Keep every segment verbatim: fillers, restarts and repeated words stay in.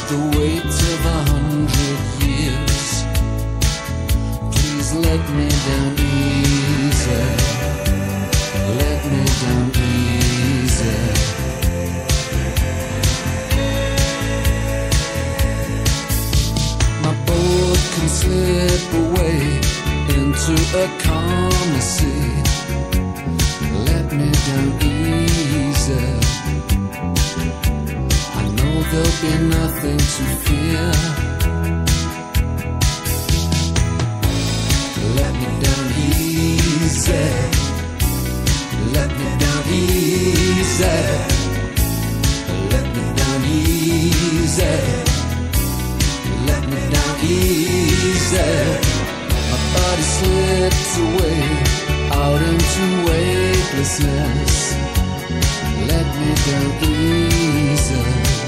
the weight of a hundred years. Please let me down easy, let me down easy. My boat can slip away into a calmer sea. Let me down easy. I know there'll be nothing to fear. Let me down easy. Let me down easy. Let me down easy. Let me down easy. My body slips away out into weightlessness. Let me down easy.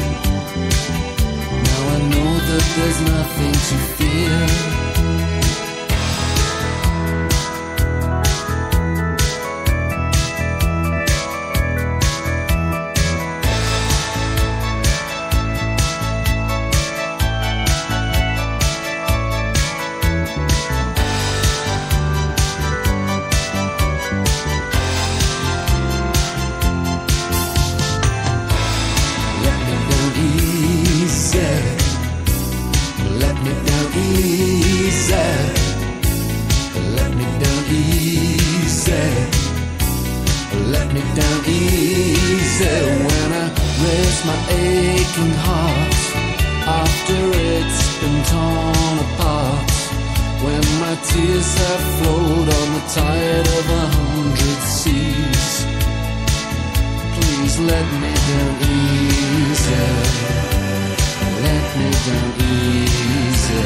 Now I know that there's nothing to fear. Let me down easy. Let me down easy. Let me down easy. When I rest my aching heart after it's been torn apart, when my tears have flowed on the tide of a hundred seas, please let me down easy. Let me down easy.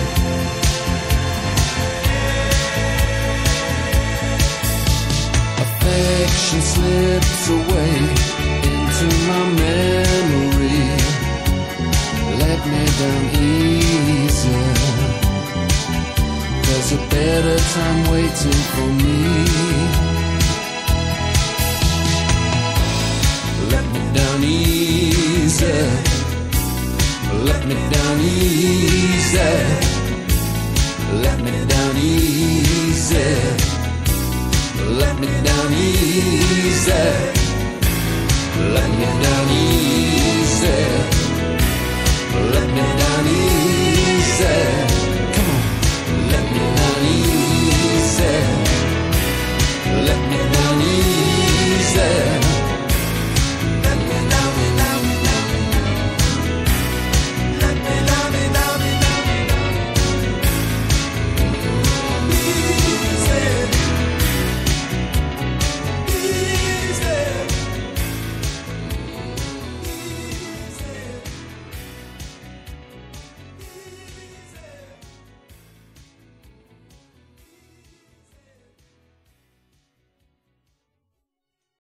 Affection slips away into my memory. Let me down easy. There's a better time waiting for me. Let me down easy. Let me down easy. Let me down easy. Let me down easy.